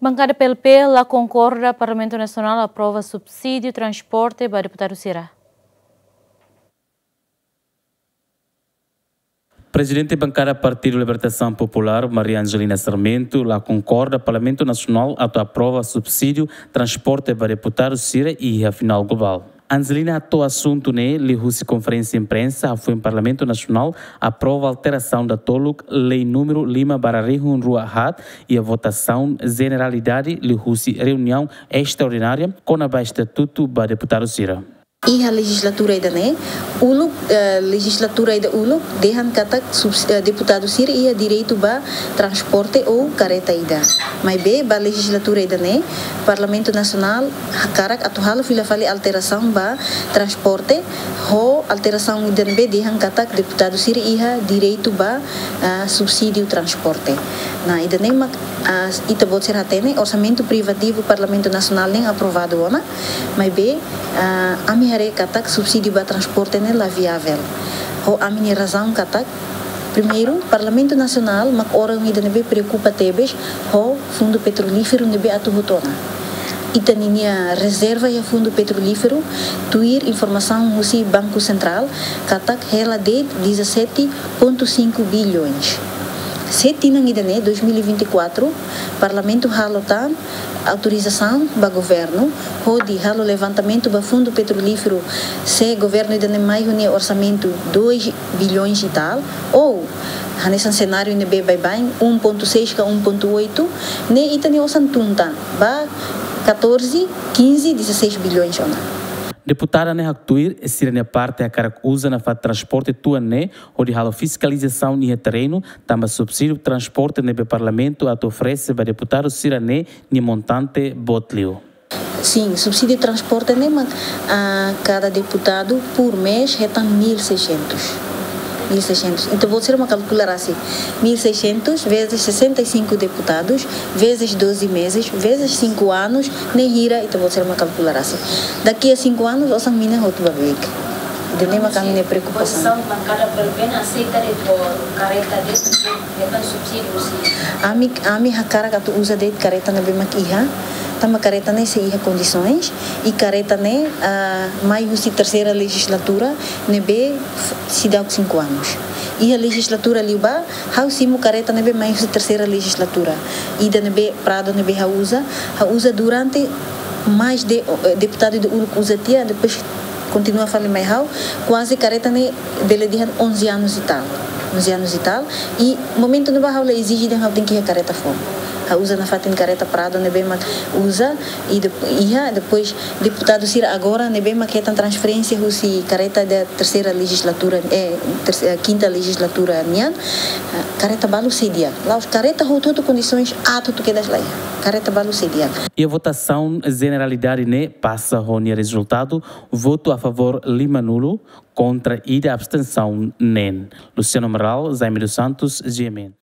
Bancada PLP, lá concorda, Parlamento Nacional aprova subsídio transporte para deputado Cira. Presidente da bancada Partido Libertação Popular, Maria Angelina Sarmento, lá concorda, Parlamento Nacional aprova subsídio transporte para deputado Cira e a final global. Angelina atou assunto lhe conferência de imprensa, foi em Parlamento Nacional, aprova a alteração da TOLUC, lei número Lima Bararihun Rua Hat e a votação generalidade lhe reunião extraordinária com a estatuto para deputado Cira. E a legislatura ainda legislatura ainda deixam kata deputado Cira e a direito ba transporte ou careta ainda. Mas bem, a legislatura ainda Parlamento Nacional karak atual fila fali alteração ba transporte ho alteração ainda deixam kata deputado Cira e a direito ba subsídio transporte. Na ainda ita bot ser hatene orçamento privativo Parlamento Nacional nem aprovado ona, mas bem ami hare katak subsídio para transporte nela viável. Ho ami razão katak primeiro Parlamento Nacional mak orang ida nebe preocupa tebes ho fundo petrolífero nebe atuhutona. Ita ninia reserva ya fundo petrolífero tuir informação husi Banco Central katak hela de 17,5 bilhões. Setinang idane 2024 Parlamento halotan autorização do governo hodi halo levantamento do fundo petrolífero se governo idane mais orçamento 2 bilhões e tal ou nesse cenário ne bem 1.6 a 1.8 ne itani osan tuntan ba 14 15 16 bilhões ona. Deputada ne actuir sirene parte a cara usa na fat transporte tua onde halo fiscalização ni terreno tamba subsídio transporte ne parlamento a oferece para deputado sirene ni montante botlio. Sim, subsídio transporte a cada deputado por mês retam 1.600. Então vou ser uma calcular assim, 1.600 vezes 65 deputados, vezes 12 meses, vezes 5 anos, nehira, então vou ser uma calcular assim. Daqui a 5 anos, eu sou minha outra vez. De nem uma minha preocupação. A bancada PLP aceita de careta de subsídio? A minha cara que tu usa de careta na bem maquiha. Tama careta se iha condições e careta mais de terceira legislatura nebe se dá 5 anos. E a legislatura liba how simo careta nebe mais de terceira legislatura. E da nebe prado nebe usa durante mais de deputado de usa tia depois continua a falar mais how quase careta dele de 11 anos e tal. 11 anos e tal e momento no bahau exige de tem que a careta fome. A usa na fatin careta prado nebe usa e depois deputado Cira agora nebe maqueta transferência husi careta da terceira legislatura quinta legislatura nian careta balu sedia lá os careta tudo condições tudo que das lá careta balu sedia. E a votação generalidade passa o resultado voto a favor Lima nulo contra e de abstenção nen. Luciano Amaral, Jaime dos Santos, GMN.